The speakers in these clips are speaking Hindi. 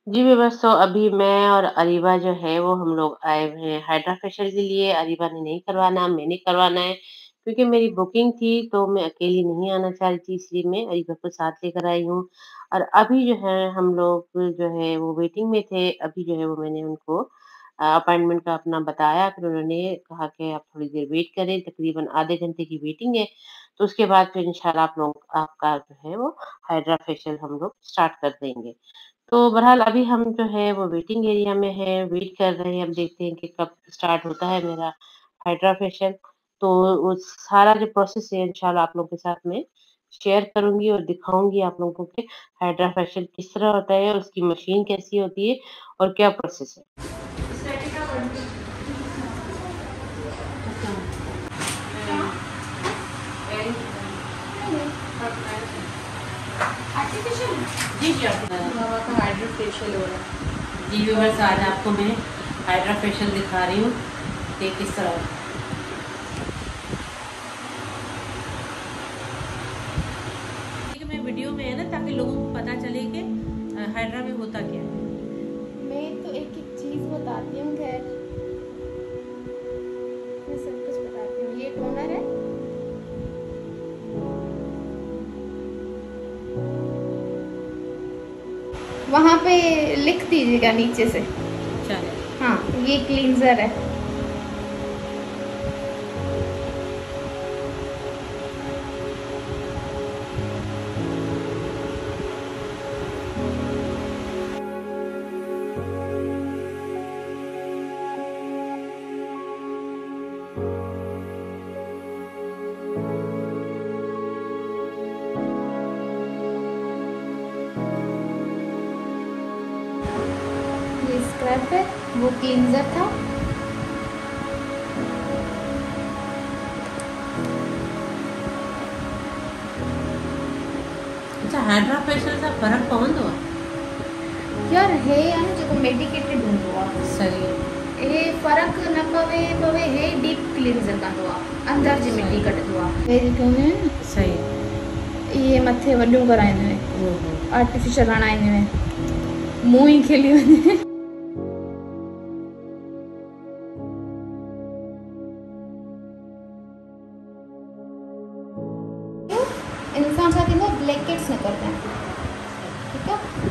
जी, बस तो अभी मैं और अरीबा जो है वो हम लोग आए हुए हैं हाइड्रा फेशियल के लिए। अरीबा ने नहीं करवाना, मैंने करवाना है क्योंकि मेरी बुकिंग थी तो मैं अकेली नहीं आना चाह रही थी, इसलिए मैं अरीबा को साथ लेकर आई हूँ। और अभी जो है हम लोग जो है वो वेटिंग में थे, अभी जो है वो मैंने उनको अपॉइंटमेंट का अपना बताया, फिर उन्होंने कहा कि आप थोड़ी देर वेट करें, तकरीबन आधे घंटे की वेटिंग है, तो उसके बाद फिर इंशाल्लाह आप लोग आपका जो है वो हाइड्रा फेशियल हम लोग स्टार्ट कर देंगे। तो बहरहाल अभी हम जो है वो वेटिंग एरिया में हैं, वेट कर रहे हैं, अब देखते हैं कि कब स्टार्ट होता है मेरा हाइड्रा फेशियल। तो वो सारा जो प्रोसेस है इंशाल्लाह आप लोगों के साथ में शेयर करूँगी और दिखाऊँगी आप लोगों को कि हाइड्रा फेशियल किस तरह होता है, उसकी मशीन कैसी होती है और क्या प्रोसेस है। जी, जी, मामा का हाइड्रा फेशियल हो रहा है। जी व्यूअर्स, आज आपको मैं हाइड्रा फेशियल दिखा रही हूँ कि किस तरह कि मैं वीडियो में है ना, ताकि लोगों को पता चले कि हाइड्रा में होता क्या है। मैं तो एक एक चीज बताती हूँ। खैर, मैं सब कुछ बताती हूँ। ये टोनर है। वहाँ पे लिख दीजिएगा नीचे से। चलिए। हाँ, ये क्लींजर है। ये स्क्रब है, वो क्लींजर था। अच्छा, हाइड्रा फेशियल सां फ़र्क़ु पवंदो आहे? यार हे आहे न जेको मेडिकेटेड हूंदो आहे। सही हे फ़र्क़ु न पवे हे डीप क्लींजर कंदो आहे, अंदर जी मिटी कढंदो आहे। हे चवंदा आहिनि न, सही। इहे मथे वॾियूं कराईंदियूं आहिनि, ओहो। आर्टिफिशियल हणाईंदियूं आहिनि, मुंहुं ई खिली वञे। इंसान छा थींदो आहे, ब्लैकेट्स निकिरंदा आहिनि। ठीकु आहे।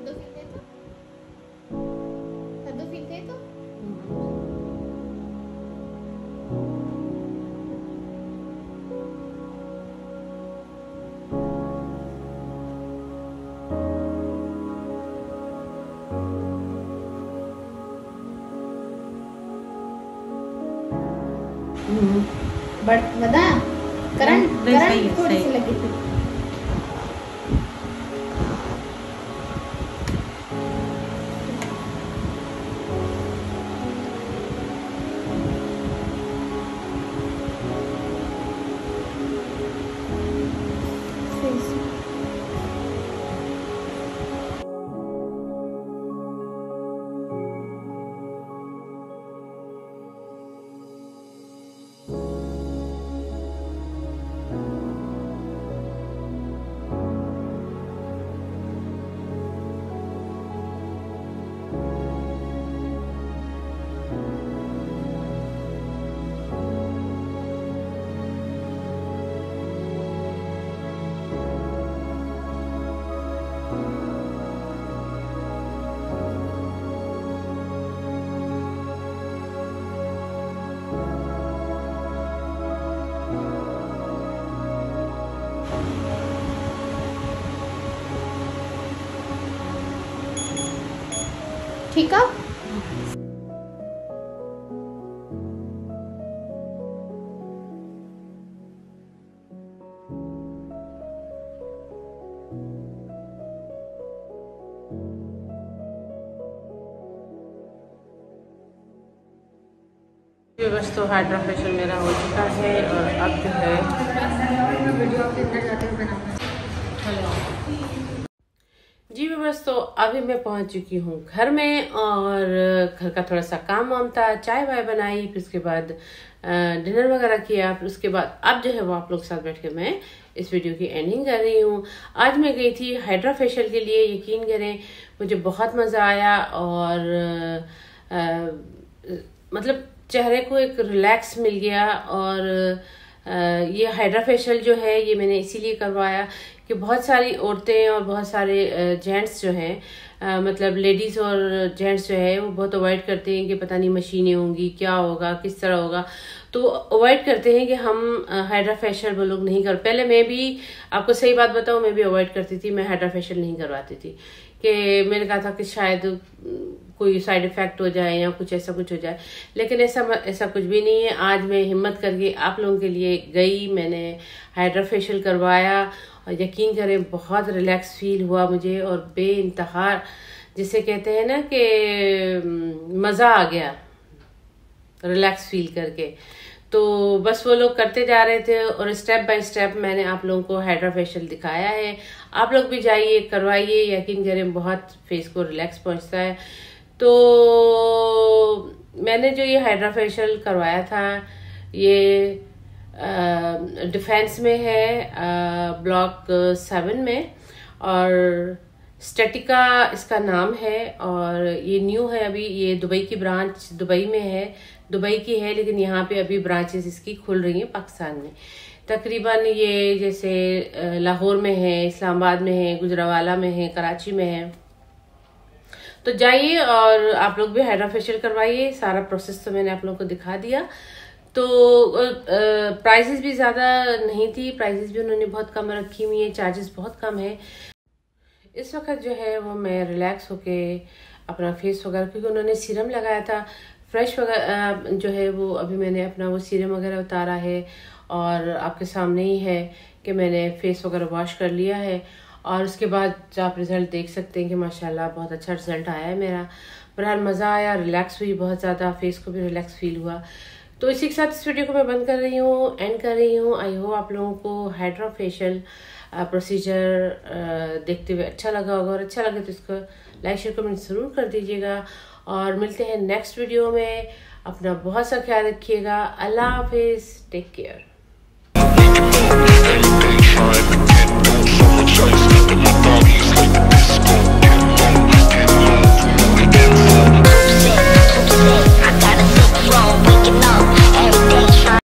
बट बता करंट थोड़ी सी लगी थी। ठीक है। बस तो हाइड्रा फेशियल मेरा हो चुका है और अब जो है वीडियो के अंदर जाते हुए बनाऊंगा। जी बस तो अभी मैं पहुंच चुकी हूँ घर में और घर का थोड़ा सा काम वाम था, चाय वाय बनाई, फिर उसके बाद डिनर वगैरह किया, फिर उसके बाद अब जो है वो आप लोग के साथ बैठ के मैं इस वीडियो की एंडिंग कर रही हूँ। आज मैं गई थी हाइड्रा फेशियल के लिए, यकीन करें मुझे बहुत मज़ा आया और मतलब चेहरे को एक रिलैक्स मिल गया। और ये हाइड्रा फेशियल जो है ये मैंने इसीलिए करवाया कि बहुत सारी औरतें और बहुत सारे जेंट्स जो हैं मतलब लेडीज़ और जेंट्स जो है वो बहुत अवॉइड करते हैं कि पता नहीं मशीनें होंगी, क्या होगा, किस तरह होगा, तो अवॉइड करते हैं कि हम हाइड्रा फेशियल वो लोग नहीं कर। पहले मैं भी आपको सही बात बताऊं, मैं भी अवॉइड करती थी, मैं हाइड्रा फेशियल नहीं करवाती थी कि मैंने कहा था कि शायद कोई साइड इफेक्ट हो जाए या कुछ ऐसा कुछ हो जाए, लेकिन ऐसा कुछ भी नहीं है। आज मैं हिम्मत करके आप लोगों के लिए गई, मैंने हाइड्रा फेशियल करवाया और यकीन करें बहुत रिलैक्स फील हुआ मुझे और बेइंतहा जिसे कहते हैं ना कि मज़ा आ गया रिलैक्स फील करके। तो बस वो लोग करते जा रहे थे और स्टेप बाय स्टेप मैंने आप लोगों को हाइड्रा फेशियल दिखाया है। आप लोग भी जाइए करवाइए, यकीन करें बहुत फेस को रिलैक्स पहुंचता है। तो मैंने जो ये हाइड्रा फेशियल करवाया था ये डिफेंस में है, ब्लॉक 7 में, और स्टेटिका इसका नाम है और ये न्यू है अभी। ये दुबई की ब्रांच दुबई में है, दुबई की है, लेकिन यहाँ पे अभी ब्रांचेस इसकी खुल रही हैं पाकिस्तान में। तकरीबन ये जैसे लाहौर में है, इस्लामाबाद में है, गुजरावाला में है, कराची में है। तो जाइए और आप लोग भी हाइड्रा फेशियल करवाइए। सारा प्रोसेस तो मैंने आप लोगों को दिखा दिया। तो प्राइसेस भी ज़्यादा नहीं थी, प्राइसेस भी उन्होंने बहुत कम रखी हुई है, चार्जेस बहुत कम है। इस वक्त जो है वो मैं रिलैक्स होके अपना फेस वगैरह, क्योंकि उन्होंने सीरम लगाया था फ्रेश वगैरह जो है वो अभी मैंने अपना वो सीरम वगैरह उतारा है और आपके सामने ही है कि मैंने फेस वगैरह वॉश कर लिया है। और उसके बाद आप रिज़ल्ट देख सकते हैं कि माशाल्लाह बहुत अच्छा रिज़ल्ट आया है मेरा। बहरहाल मज़ा आया, रिलैक्स हुई बहुत ज़्यादा, फेस को भी रिलैक्स फील हुआ। तो इसी के साथ इस वीडियो को मैं बंद कर रही हूँ, एंड कर रही हूँ। आई होप आप लोगों को हाइड्रा फेशियल प्रोसीजर देखते हुए अच्छा लगा होगा, और अच्छा लगे तो इसको लाइक शेयर कमेंट ज़रूर कर दीजिएगा। और मिलते हैं नेक्स्ट वीडियो में। अपना बहुत सा ख्याल रखिएगा। अल्लाह हाफिज़, टेक केयर।